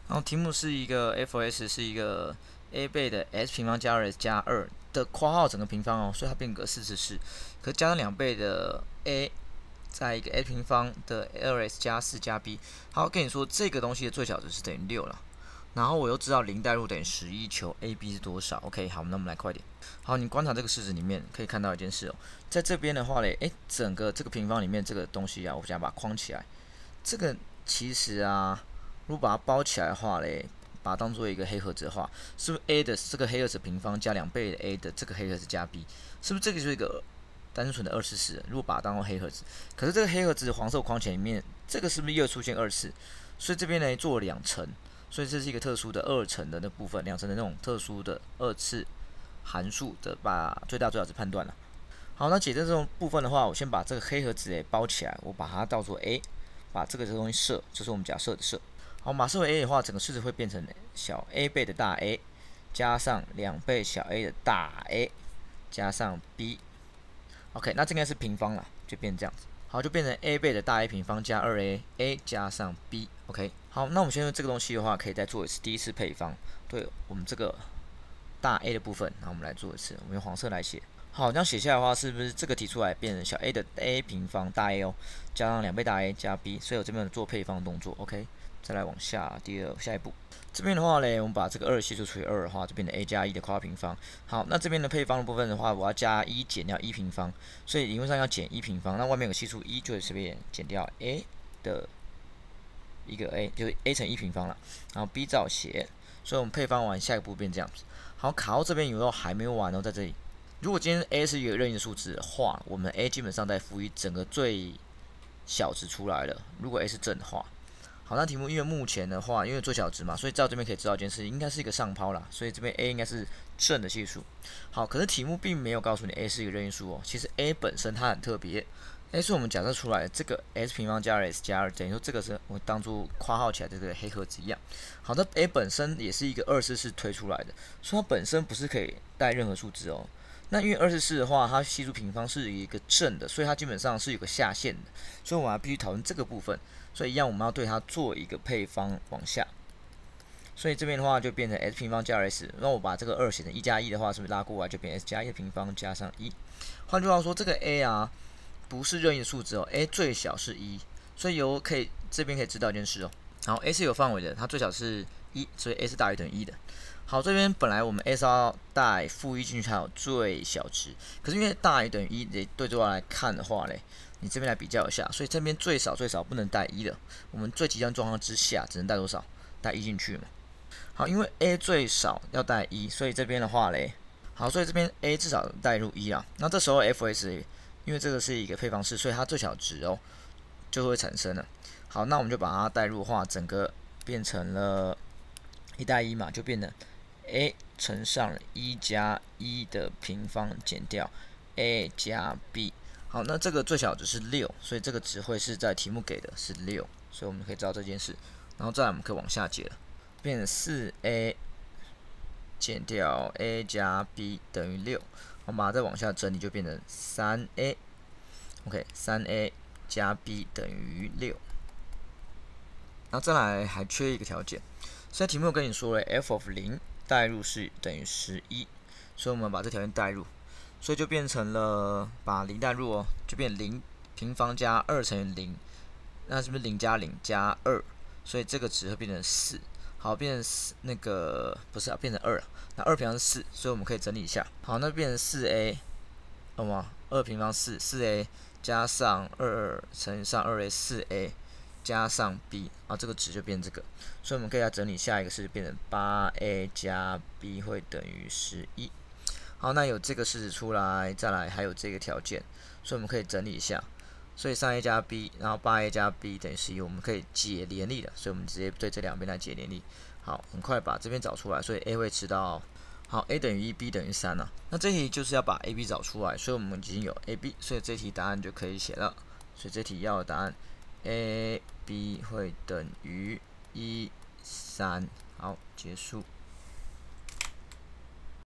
然后题目是一个 FS 是一个 a 倍的 s 平方加 2s 加2的括号整个平方哦，所以它变个444，可是加上2倍的 a 在一个 s 平方的 2s 加4加 b， 好，跟你说这个东西的最小值是等于6了。然后我又知道0代入等于11，求 AB 是多少 ？OK， 好，那我们来快点。好，你观察这个式子里面可以看到一件事哦，在这边的话嘞，整个这个平方里面这个东西啊，我想把它框起来。这个其实啊，如果把它包起来的话嘞，把它当做一个黑盒子的话，是不是 A 的这个黑盒子平方加2倍的 A 的这个黑盒子加 B， 是不是这个就是一个单纯的244？如果把它当做黑盒子，可是这个黑盒子黄色框起来里面，这个是不是又出现24？所以这边呢做了2层。所以这是一个特殊的2层的那部分，2层的那种特殊的2次函数的把最大最小值判断了。好，那解这种部分的话，我先把这个黑盒子给包起来，我把它当做 A， 把这个东西设，这是我们假设的设。好，马设为 A 的话，整个式子会变成小 a 倍的大 A 加上2倍小 a 的大 A 加上 B。OK， 那这应该是平方了，就变成这样子。好，就变成 a 倍的大 A 平方加2a，a 加上 b，OK。好，那我们现在这个东西的话，可以再做一次第一次配方，对我们这个大 A 的部分，然后我们来做一次，我们用黄色来写。好，这样写下来的话，是不是这个提出来变成小 a 的 a 平方大 A 哦，加上2倍大 A 加 b， 所以我这边做配方动作 ，OK。再来往下下一步，这边的话呢，我们把这个2系数除以2的话，就变成 a 加1的括号平方。好，那这边的配方的部分的话，我要加1减掉1平方，所以理论上要减1平方。那外面有个系数1，就随便减掉 a 的一个 a， 就是 a 乘1平方了。然后 b 照写，所以我们配方完下一步变这样子。好，卡到这边以后还没有完哦，在这里。如果今天 a 是一个任意的数字的话，我们 a 基本上在负1整个最小值出来了。如果 a 是正的话。好，那题目因为目前的话，因为最小值嘛，所以照这边可以知道一件事，应该是一个上抛啦，所以这边 a 应该是正的系数。好，可是题目并没有告诉你 a 是一个任意数哦，其实 a 本身它很特别，a 是我们假设出来的这个 s 平方加 2s 加2，等于说这个是我当做括号起来的这个黑盒子一样。好的 ，a 本身也是一个244推出来的，所以它本身不是可以带任何数字哦。那因为244的话，它系数平方是一个正的，所以它基本上是有个下限的，所以我们必须讨论这个部分。所以一样，我们要对它做一个配方往下。所以这边的话就变成 s 平方加 s， 那我把这个2写成1加1的话，是不是拉过来就变 s 加1的平方加上1？换句话说，这个 a 啊不是任意的数字哦 ，a 最小是1，所以这边可以知道一件事哦。然后 a 是有范围的，它最小是1，所以 a 是大于等于1的。好，这边本来我们 a 是要带负1进去才有最小值，可是因为大于等于1，对这来看的话嘞。你这边来比较一下，所以这边最少不能带1的，我们最极端状况之下只能带多少？带1进去嘛。好，因为 a 最少要带1，所以这边的话嘞，好，所以这边 a 至少带入1啊。那这时候 fs 因为这个是一个配方式，所以它最小值哦就会产生了。好，那我们就把它带入的话，整个变成了1带1嘛，就变成 a 乘上1加1的平方减掉 a 加 b。好，那这个最小值是6，所以这个值会是在题目给的是6，所以我们可以知道这件事。然后再来我们可以往下解了，变成4a 减掉 a 加 b 等于6，我们把它再往下整理就变成3a。OK，3a 加 b 等于6。然后再来还缺一个条件，现在题目跟你说了 f of 0代入是等于11，所以我们把这条件代入。所以就变成了把0代入哦，就变0平方加2乘以0，那是不是0加0加2？所以这个值会变成4。好，变成那个不是啊，变成2了。那2平方是4，所以我们可以整理一下。好，那变成4a，懂吗？2平方4，4a 加上2乘上2a 4a 加上 b 啊，这个值就变这个。所以我们可以来整理下一个是变成8a 加 b 会等于11。好，那有这个式子出来，再来还有这个条件，所以我们可以整理一下。所以3a 加 b， 然后8a 加 b 等于11，我们可以解联立的，所以我们直接对这两边来解联立。好，很快把这边找出来，所以 a 会吃到好 a 等于1，b 等于3啊。那这题就是要把 a、b 找出来，所以我们已经有 a、b， 所以这题答案就可以写了。所以这题要的答案 a、b 会等于1、3。好，结束。